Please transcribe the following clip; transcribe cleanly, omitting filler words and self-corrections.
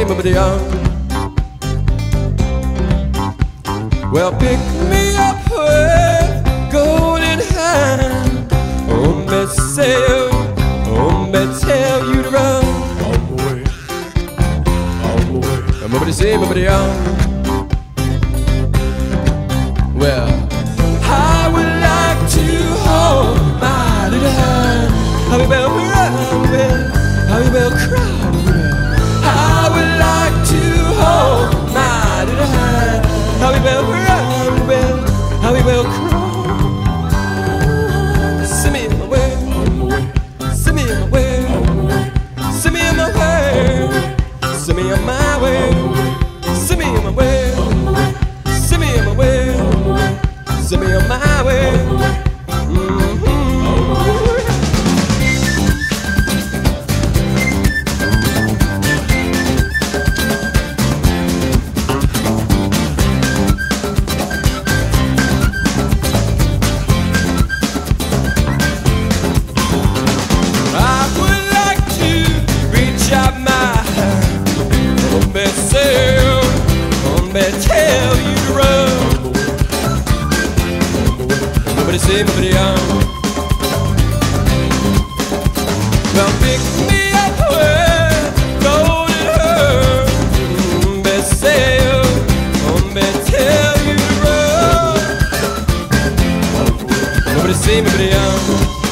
say, nobody on. Well, pick me up with golden hand. Oh, me say, oh, me tell you to run. On the way, on the way. Nobody say, nobody on. Well, I would like to hold my little hand. How we will cry, how we will cry. I would like to hold my little hand. How we will cry, how we will cry. Send me in my way, send me in my way, send me in my way, send me on my way, send me in my way, send me in my way, send me on my way. Tell you to run. Nobody say, nobody on. Well, pick me up with golden hair. Nobody say, nobody tell you to run. Nobody say, nobody on.